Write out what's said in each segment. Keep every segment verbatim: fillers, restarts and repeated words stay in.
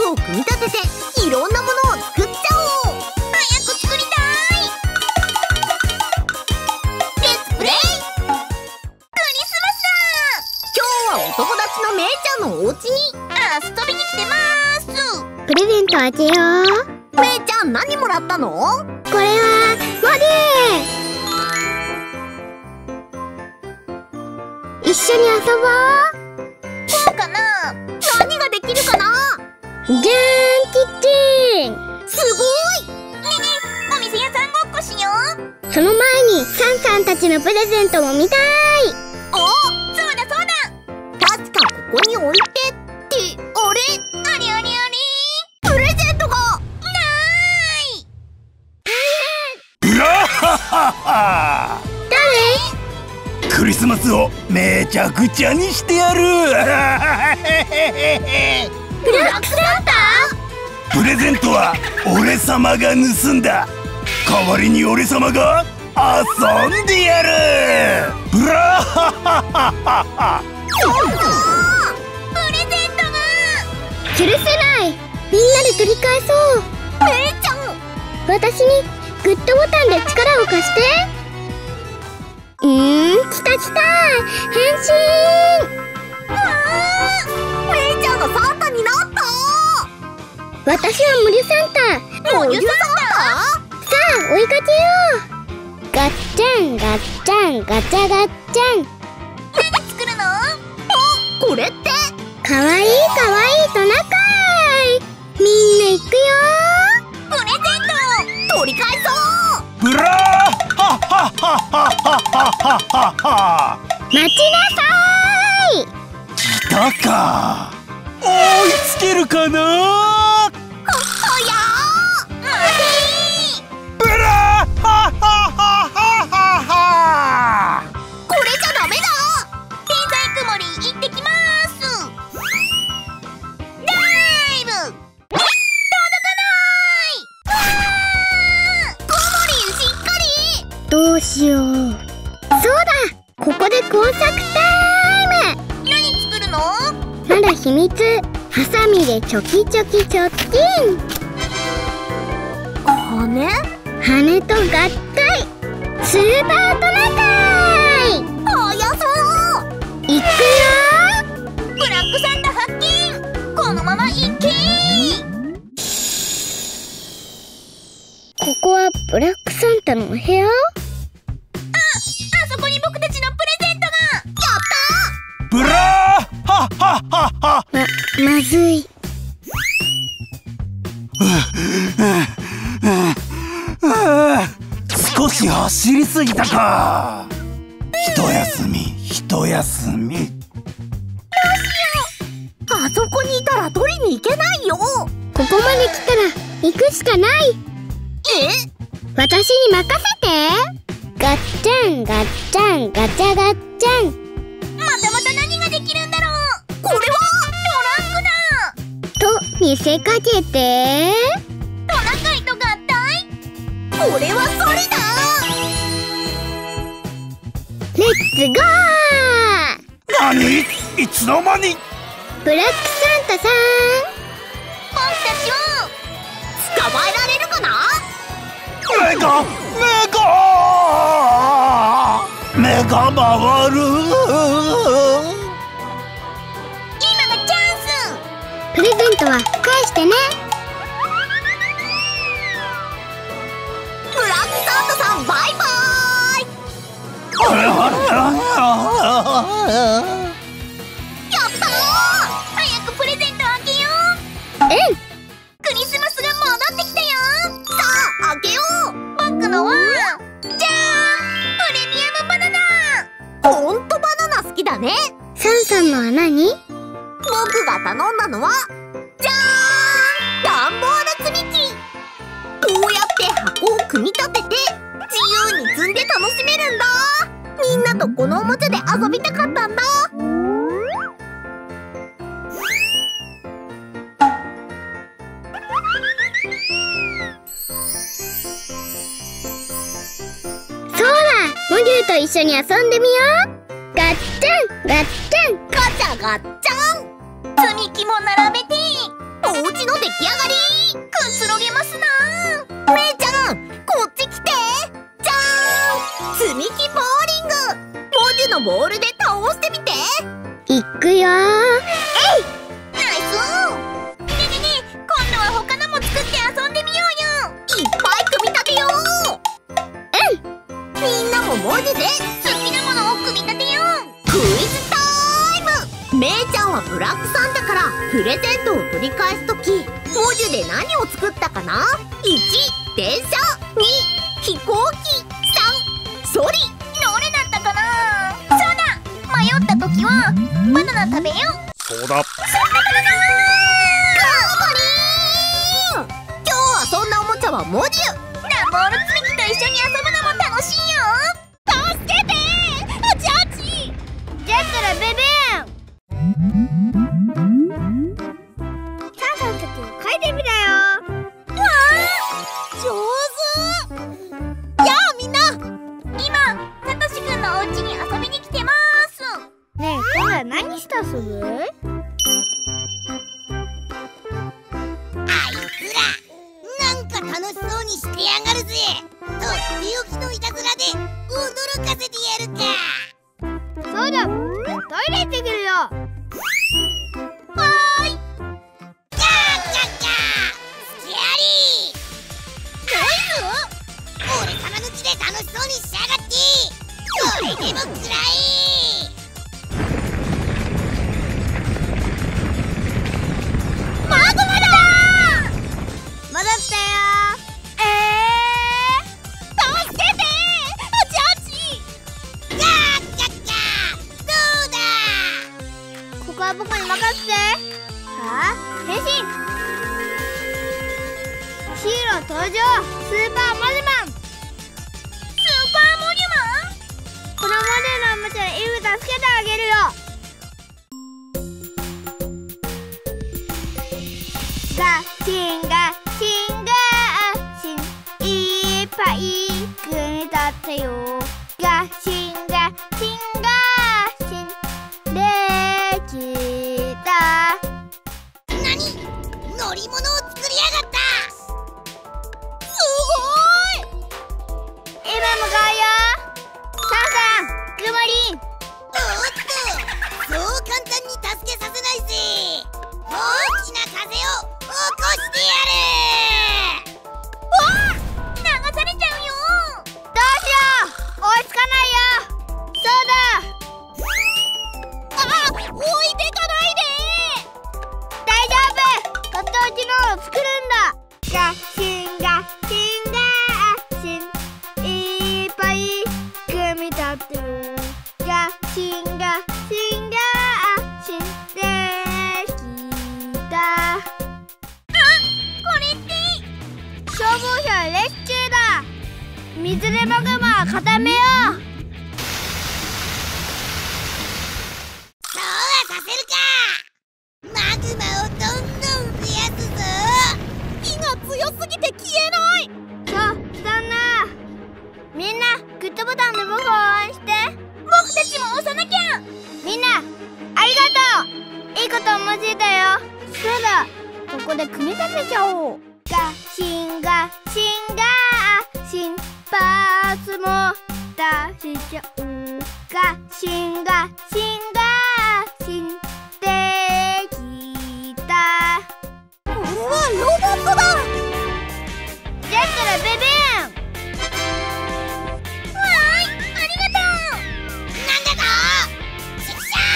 を組み立てていろんなものを作っちゃおう。早く作りたい。レッツプレイ。クリスマスだ。今日はお友達のめいちゃんのお家に遊びに来てます。 プレゼント開けよう。 めいちゃん、何もらったの？ これはボディ。一緒に遊ぼう。 そうかな。何ができるかな。 じゃーん、キッチン。 すごい。ねえねえ、お店屋さんごっこしよう。 その前にサンさんたちのプレゼントも見たい。 お、そうだそうだ。確かここに置いてってあれあれあれあれプレゼントがない。 うらははは。 誰？ クリスマスをめちゃくちゃにしてやる。 ブラックサンタ？ プレゼントは俺様が盗んだ。代わりに俺様が遊んでやる。ブラハハハハ。 そうか。プレゼントが許せない。みんなで取り返そう。 めいちゃん、 私にグッドボタンで力を貸して。うーん、来た来た。変身。 わー、めいちゃんがサンタになった。 私はモリサンタ。 モリサンさあ追いかけよう。ガッチャンガッチャンガチャガッチャン。 タ？何作るの？お、これってかわいいかわいいトナカイ。みんな行くよ。 プレゼント取り返そう。 ブラハハハハハハ。 待ちなさい。 来たか。追いつけるかな。 は、はやー。待てブラハハハハハ。 ー。これじゃダメだ。天才くもり行ってきます。ダイブ。届かない。わー。くもりしっかり。 どうしよう。そうだ、ここで工作タイム。 何作るの？ まだ秘密。ハサミでチョキチョキチョッキン。 羽？ 羽と合体スーパートナカイ。 速そう。 いくよ。 ブラックサンタ発見。このまま行け。 ここはブラックサンタのお部屋。 あそこに僕たちのプレゼントが。やったブラハハハハ。 ま、まずい。 少し走りすぎたか。一休み一休み。 ー。あそこにいたら取りに行けないよ。 ここまで来たら行くしかない。 え？ 私に任せて。ガッチャンガッチャンガチャガッチャン。 またまた何ができるんだろう。これはトランクだ。 と見せかけて。 トナカイと合体。これはソリだ。 レッツゴー。 何？いつの間に？ ブラックサンタさん、 僕たちを捕まえられるかな。 目が目が目が回る。 今がチャンス。 プレゼントは返してね。 ブラックサンタさん、バイバーイ。やったー。早くプレゼント開けよう。 うん。 クリスマスが戻ってきたよ。さあ開けよう。僕のはじゃーん、プレミアムバナナ。ほんとバナナ好きだね。 サンさんのは何？ 僕が頼んだのはじゃーん、段ボール積み木。こうやって箱を組み立てて自由に積んで楽しめるんだ。みんなとこのおもちゃで遊びたかったんだ。 そうだ、モデルと一緒に遊んでみよう。ガッチャンガッチャンガチャガッチャン。積み木も並べてお家の出来上がり。くつろげますな。めいちゃん、こっち来て。じゃーん、積み木ボーリング。モジュのボールで倒してみて。 いくよー。えい。 ナイス。ねねね、今度は他のも作って遊んでみようよ。いっぱい組み立てよう。うん。みんなも文字で好きなものを組み立てよう。クイズタイム。めいちゃんはブラックさんだからプレゼントを取り返すとき、文字で何を作ったかな。いち、電車。に、飛行機。さん、ソリ。どれだったかな。そうだ、迷ったときはバナナ食べよう。 そうだ。 ガーボリーン。今日遊んだおもちゃはモジュ。ダンボール積み木と一緒に遊ぶのも楽しいよ。助けてー、ジャッジ。 ジャックラベベーン。さあさんたち書いてみたよ。 わー、上手。やあみんな、今サトシくんのお家に遊びに来てます。 ねえ、今度は何して遊ぶ？ あいつらなんか楽しそうにしてやがるぜ。とっておきのいたずらで驚かせてやるか。 そうだ、トイレ行ってくるよ。 はーい。 ガーガーガースキアリー。 ナイ俺様の家で楽しそうにしやがって。それでもくらえ。 ス。マグマだー。 戻ったよ。 えー、助けてー、ジャッジ。 ガーガーガーどうだ。 ここは僕に任せて。さあ、変身。ヒーロー登場。スーパーモジュマン。 スーパーモジュマン。 このモデルのおもちゃでイブ助けてあげるよ。ガシンガシンガシン、いっぱい組み立てよ。ガシンガシンガシン、できた。 何、乗り物を作りやがった。 すごい。 今向かうよ。サンさん、くもりん。 おっと、そう簡単に助けさせないぜ。大きな風を起こしてやる。 わあ、流されちゃうよ。 どうしよう、追いつかないよ。そうだ、 あ、置いてかないで。 大丈夫、とっておきのを作るんだ。ガシンガシンガシン、いっぱい組み立てる。ガシンガシンガシン、できた。 これって消防車レスキューだ。水でマグマを固めよう。 そうはさせるか。マグマをどんどん増やすぞ。 火が強すぎて消えない。 そう、そんな。みんなグッドボタンで僕を応援して。 僕たちも押さなきゃ。 みんなありがとう。いいこと思いついたよ。そうだ、ここで組み立てちゃおう。ガシンガシンガシン、パーツも出しちゃう。ガシンガシンガシン、できた。 これはロボットだ。 ジャックラベベーン。 わーい、ありがとう。 なんだと。ちくしょ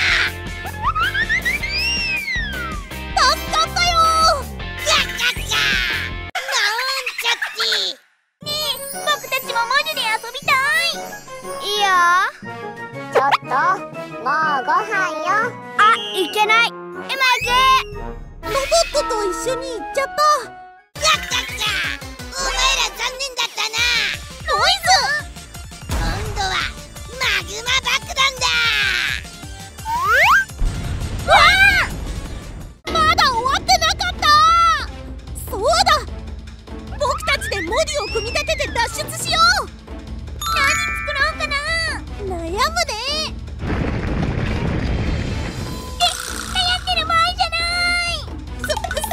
助かったよ。 ー。ガッガッガーなんちゃって。 ねえ、僕たちも文字で遊びたい。 いいよ。 ちょっと、もうご飯よ。 あ、いけない。今行く。 ロボットと一緒に行っちゃった。 ガッガッガーお前ら残念だったな。 ノイズ。 今度はマグマ爆弾だ。 わあ、まだ終わってなかった。そうだ、僕たちでモディを組み立てて脱出しよう。何作ろうかな、悩むね。え、悩んでる場合じゃない。そ、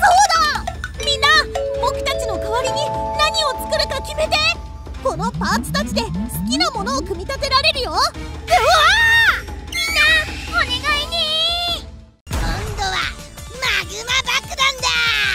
きなものを組み立てられるよ。うわー、 みんなお願いね。 今度はマグマ爆弾だ。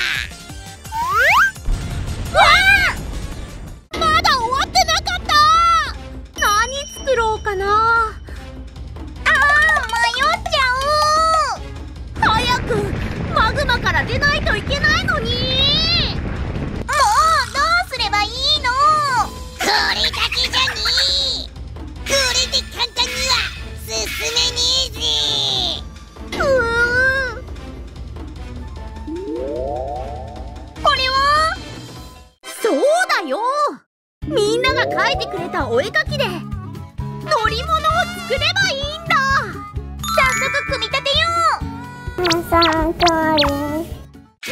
うわー、まだ終わってなかった。何作ろうかな。 あー、迷っちゃう。 早くマグマから出ないといけないのに。 もうどうすればいいの。 これだけじゃねえ。これで簡単には進めねえぜ。 うーん、 これはそうだよ。みんなが描いてくれたお絵かきで乗り物を作ればいいんだ。 早速組み立てよう。 皆さん、トーリン。 な、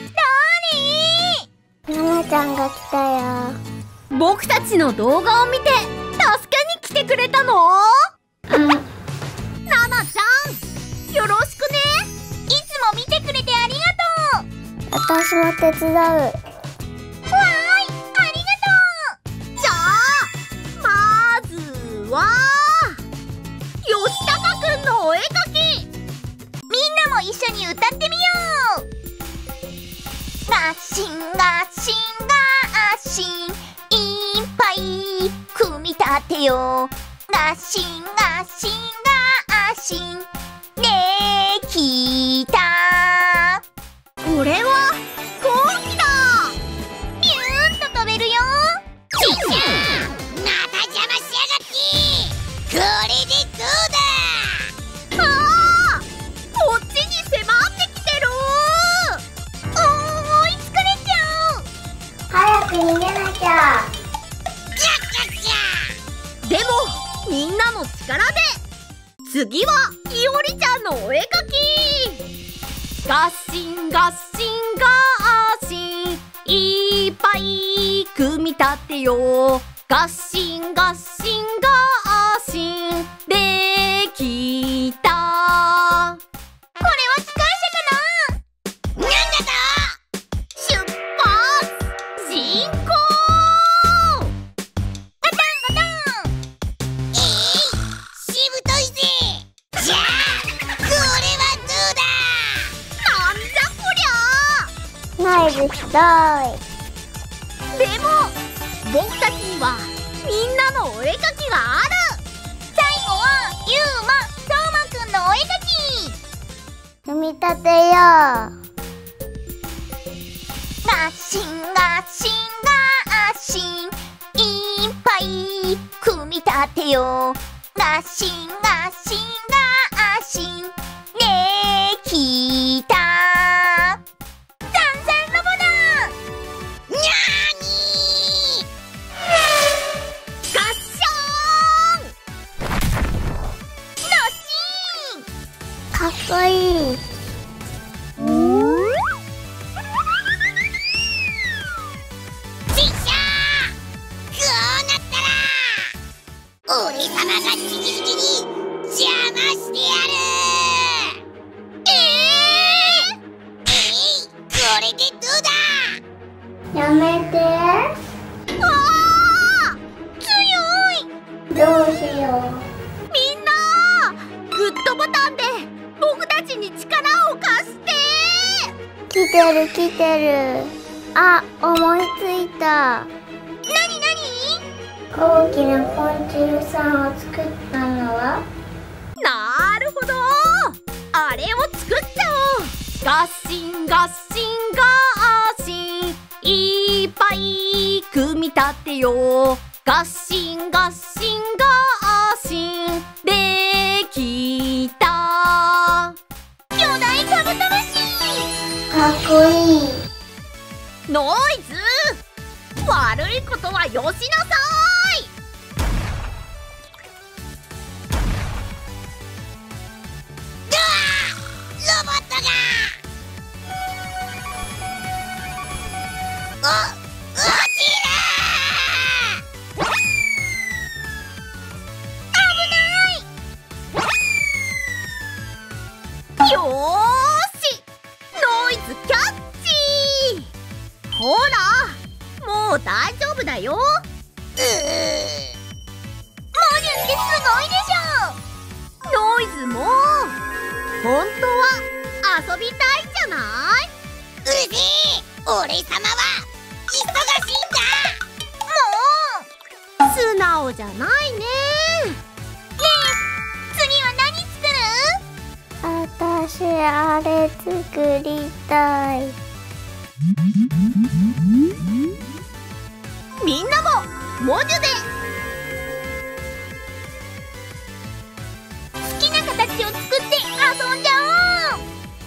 なママちゃんが来たよ。 僕たちの動画を見て助けに来てくれたの？ うん。 ナナちゃん、よろしくね。 いつも見てくれてありがとう。 私も手伝う。 わーい、ありがとじゃあまずは吉高くんのお絵かき。 う。みんなも一緒に歌ってみよう。ガシンガシンガシン、いっぱい組み立てよう。ガシンガシンガシン、できた。 これは飛行機だ。 ビューンと飛べるよ。 ちっちゃまた邪魔しやがって。これでどうだ。 あー、こっちに迫ってきてる。 おー、追いつかれちゃう。 早く逃げなきゃ。 ギャッギャッギャッ。 でもみんなの力で次はいおりちゃんのお絵かき。ガッシンガッシンガーシン、いっぱい組み立てよう。ガッシンガッシンガーシン、できた。 これは機関車かな。 なんだと。 出発進行。 ガタンガタン。 えい、しぶといぜ。じゃあこれはどうだ。 なんじゃこりゃ。 ナイスストーでも僕たちにはみんなのお絵かきがある。 最後はユーマ、トーマくんのお絵かき。 リー。組み立てよガシンガシンガシン、いっぱい組み立てよう。ガシンガシンガシン、できた。サンサンロボだ。 にゃーにガッシドシーン。 ー。かっこいい。 ー。ちっしゃー。こうなったら俺様が直々に邪魔してやる。 ええい、これでどうだ。 やめて。 ー、わー、 ー、強い。 どうしよみんなグッドボタンで僕たちに力を貸して。 う。来てる来てる。あ、思いついた。 なになに。 大きな昆虫さんを作ったのは。 なるほど、あれを作っちゃおう。ガッシンガッシンガーシン、いっぱい組み立てよう。ガッシンガッシンガーシン、できた。 巨大カブトムシ。 かっこいい。 ノイズ、悪いことはよしなさい。 ロボットが。お、落ちる。 よーし、ノイズキャッチ。ほら、もう大丈夫だよ。 うー、 ってすごいでしょ。ノイズも本当は遊びたいんじゃない？ うるせえ、俺様は忙しいんだ。 もう素直じゃないね。ねえ、次は何作る？ 私あれ作りたい。 みんなも文字で好きな形を作って遊んじゃおう。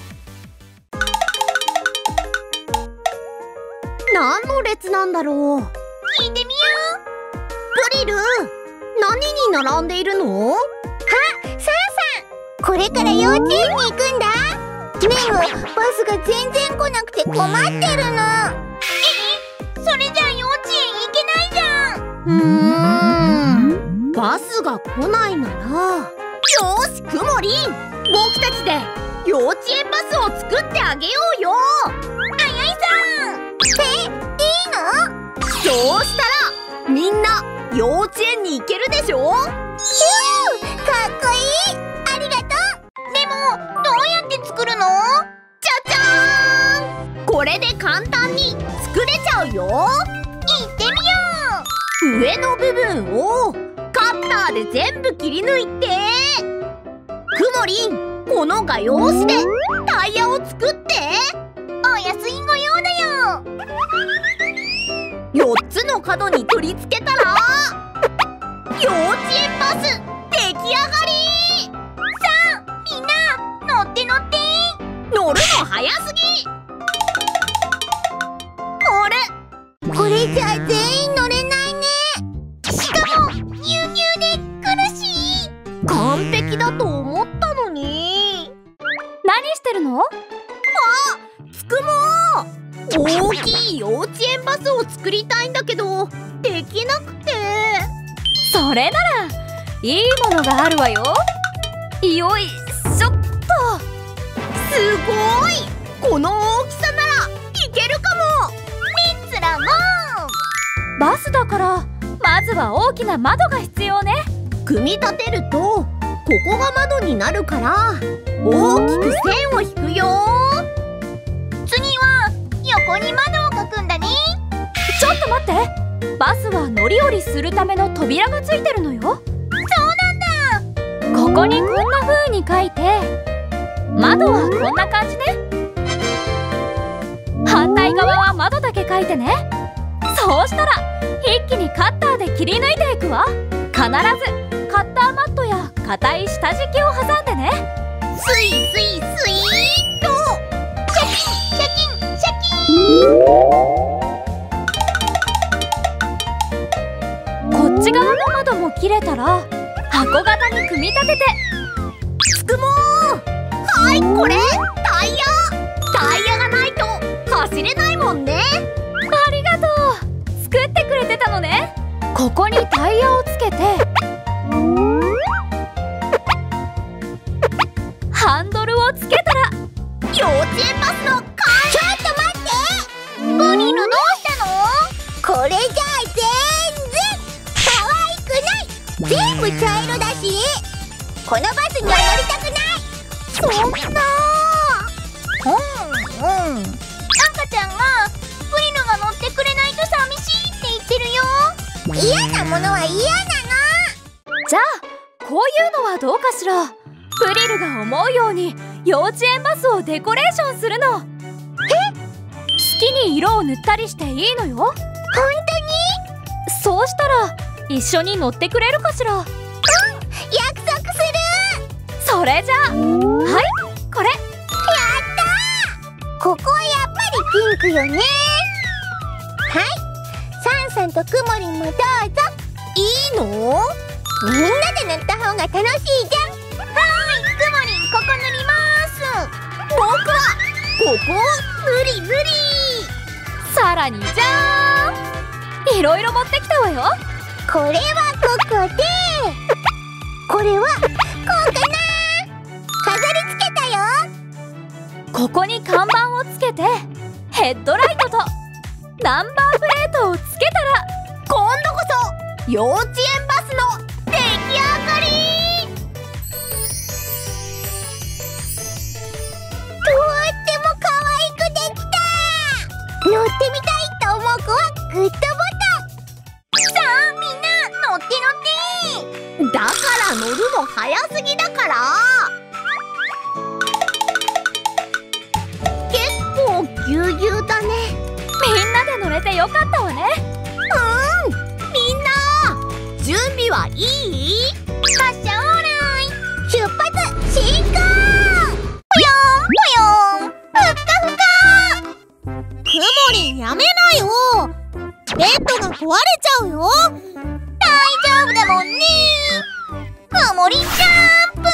何の列なんだろう。聞いてみよう。プリル、何に並んでいるの？ あ、サンさん、これから幼稚園に行くんだ。でもバスが全然来なくて困ってるの。 え、それじゃあ幼稚園行けないじゃん。うーん、バスが来ないなら、よーし、くもりん、僕たちで幼稚園バスを作ってあげようよ。あやいさん。 え、いいの？ そうしたらみんな幼稚園に行けるでしょ。 ヒュー、かっこいい。ありがとう。 でもどうやって作るの？じゃじゃーん、これで簡単に作れちゃうよ。行ってみよう。上の部分をカッターで全部切り抜いて、くもりん、この画用紙でタイヤを作って。お安いご用だよ。よっつの角に取り付けたら幼稚園バス出来上がり。さあみんな乗って乗って。乗るの早すぎ。あれ、 これじゃ全員乗れないね。 しかもニューニューで苦しい。完璧だと思ったのに。 何してるの？ あ、つくもー、大きい幼稚園バスを作りたいんだけどできなくて。 それならいいものがあるわよ。よいしょっと。 すごい、この大きさならいけるかも。レッツラゴー。 バスだからまずは大きな窓が必要ね。 組み立てるとここが窓になるから大きく線を引くよ。次は横に窓を描くんだね。 ちょっと待って、バスは乗り降りするための扉がついてるのよ。 そうなんだ。 ここにこんな風に書いて、窓はこんな感じね。反対側は窓だけ書いてね。そうしたら一気にカッターで切り抜いていくわ。必ずカッターマットや硬い下敷きを挟んでね。 スイスイスイーッと。シャキンシャキンシャキン。 こっち側の窓も切れたら箱型に組み立てて。 つくもー、はい、これタイヤ。タイヤがないと走れないもんね。 ありがとう。作ってくれてたのね。ここにタイヤをつけて、ハンドルをつけたら幼稚園バスの完成。 ちょっと待って。 プリルどうしたの？ これじゃあ全然可愛くない。全部茶色だし、このバスには乗りたくない。 そんな。うんうん。赤ちゃんがプリルが乗ってくれないと寂しいって言ってるよ。 嫌なものは嫌なの。 じゃあこういうのはどうかしら。プリルが思うように幼稚園バスをデコレーションするの。え？好きに色を塗ったりしていいのよ。 本当に？ そうしたら一緒に乗ってくれるかしら。 うん、約束する。 それじゃあ、はい、これ。 やったー。ここはやっぱりピンクよね。はい、サンさんとくもりんもどうぞ。 いいの？ みんなで塗った方が楽しいじゃん。 はい、くもりん、ここ塗ります。僕はここ無理無理。 さらにじゃーん、いろいろ持ってきたわよ。 これはここで、これはこうかな。飾り付けたよ。 ここに看板をつけて、ヘッドライトとナンバープレートをつけたら、 今度こそ幼稚園バスの出来上がり。 グッドボタン。 さあみんな乗って乗って。だから乗るの早すぎだから。結構ぎゅうぎゅうだね。 みんなで乗れてよかったわね。 うん、みんな準備はいい？ 発車オーライ。出発進行。 ぽよんぽよん、ふっかふか。くもりんやめなよ。ベッドが壊れちゃうよ。大丈夫だもんね。くもりんジャンプ。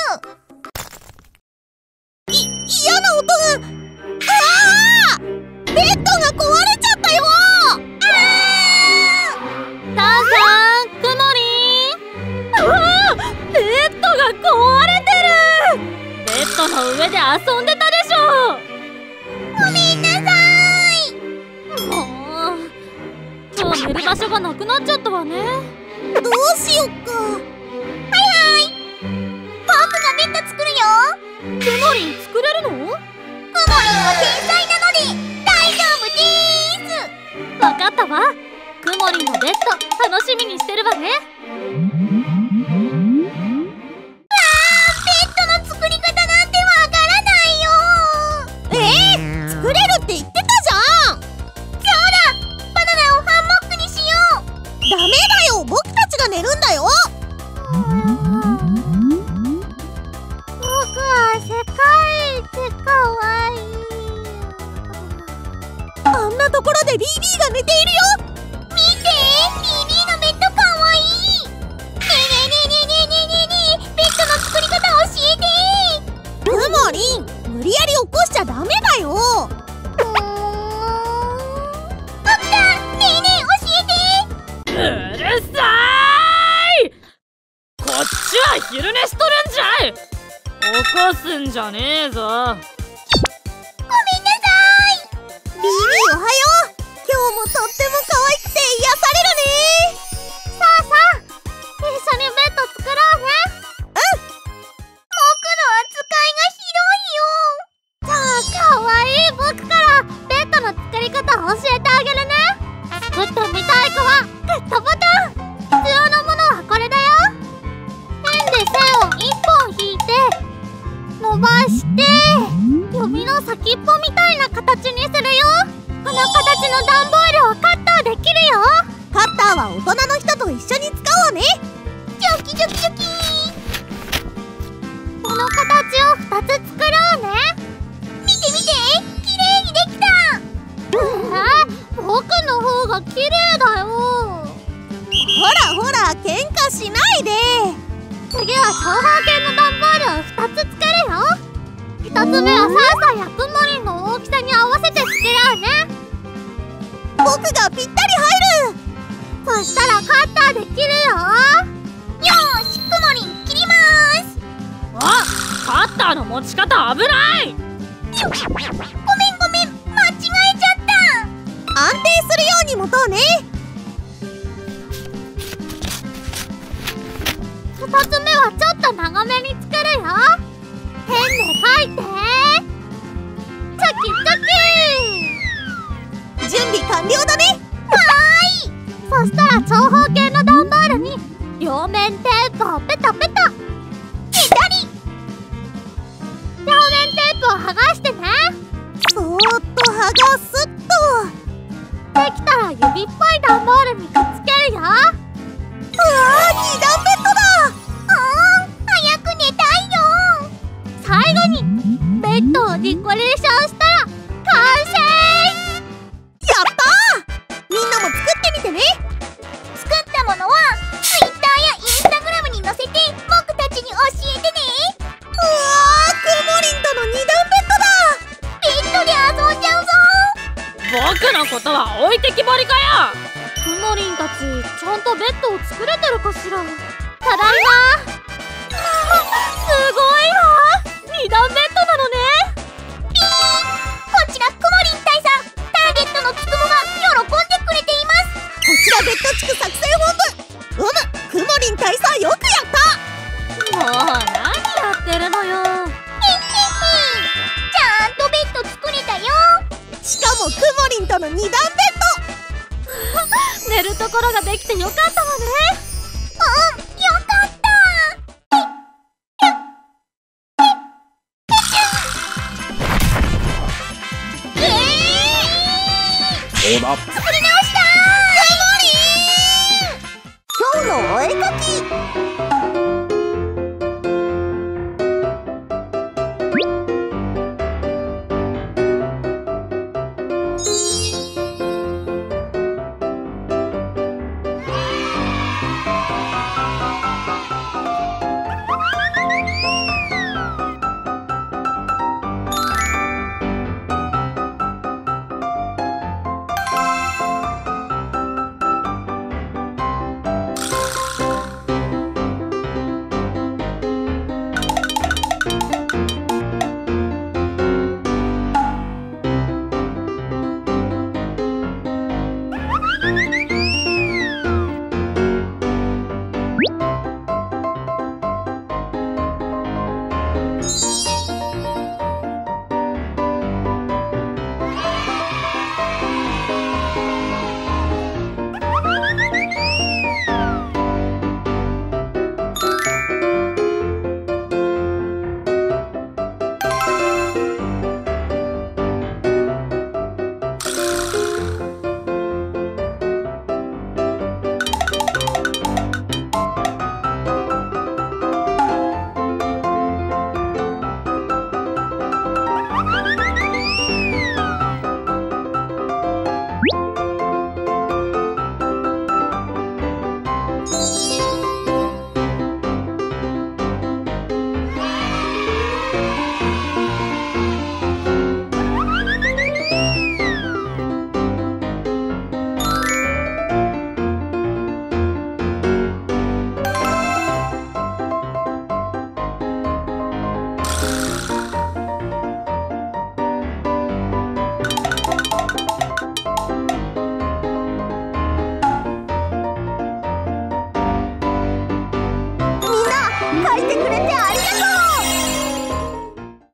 い、嫌な音が。ああ、ベッドが壊れちゃったよ。 タンさん、くもりん。うわあ、ベッドが壊れてる。ベッドの上で遊んでたでしょ。 ごめんなさい。 もう今日寝る場所がなくなっちゃったわね。 どうしよっか。はいはい、僕がベッド作るよ。 くもりん作れるの？ くもりんは天才なので大丈夫でーす。 わかったわ。くもりんのベッド楽しみにしてるわね。 ベッドの作り方なんてわからないよ。えー、作れるって言ってたじゃん。そうだ、バナナをハンモックにしよう。ダメだよ、僕たちが寝るんだよ。僕は世界一可愛い。あんなところでビービーが寝ているよ。見て、ビービーのベッド可愛い。ねえねえねえねえねえねえねえねえ、ベッドの作り方教えて。くもりん、無理やり起こしちゃダメだよ。うーん、起きた。ねえねえ教えて。 うるさーい。こっちは昼寝しとるんじゃい。起こすんじゃねえぞ。 ごめんなさい。ビービーおはよう。今日もとっても可愛くて癒されるね。さあさあ、一緒にベッド作ろうね。うん。僕の扱いがひどいよ。じゃあ可愛い僕からベッドの作り方を教えてあげるね。作ってみたい子はグッドボタン。必要なものはこれだよ。ペンで線を一本引いて伸ばして指の先っぽみたいな形にするよ。この形の段ボールをカッターできるよ。カッターは大人の人と一緒に使おうね。ジョキジョキジョキ。この形をふたつ作ろうね。見て見て、きれいにできた。えー、僕の方がきれいだよ。ほらほら、喧嘩しないで。次は長方形の段ボールをふたつ作るよ。ひとつめはサーサーやくもりんの大きさに合わせて作ろうね。僕がぴったり入る。そしたらカッターで切るよ。よーし、くもりん切りまーす。 あ、カッターの持ち方危ない。 ごめんごめん、間違えちゃった。安定するように持とうね。ふたつめはちょっと長めに作るよ。ペンで書いて。チョキチョキ。準備完了だね。わーい。そしたら長方形の段ボールに両面テープをペタペタ。ペタリ。両面テープを剥がしてね。そーっと剥がすっと。できたら指っぽい段ボールにくっつけるよ。うわー、に段ベッドだ。あー、早く寝たいよ。最後にベッドをデコレーションしたら完成。やったー。みんなも作ってみてね。作ったものは ツイッター や インスタグラム に載せて僕たちに教えてね。うわー、くもりんとのに段ベッドだ。ベッドで遊んじゃうぞ。 僕のことは置いてきぼりかよ。くもりんたちちゃんとベッドを作れてるかしら。 ただいま。すごいわ。に段ベッドなのね。ピーン。こちらくもりん大佐。ターゲットのつくもが喜んでくれています。こちらベッド地区作戦本部。うむ、くもりん大佐よくやった。 もう何やってるのよ。 へっへっへ。ちゃんとベッド作れたよ。しかもくもりんとのに段ベッド。 寝るところができてよかったわね。 うん、よかった。 そうだ。 作り直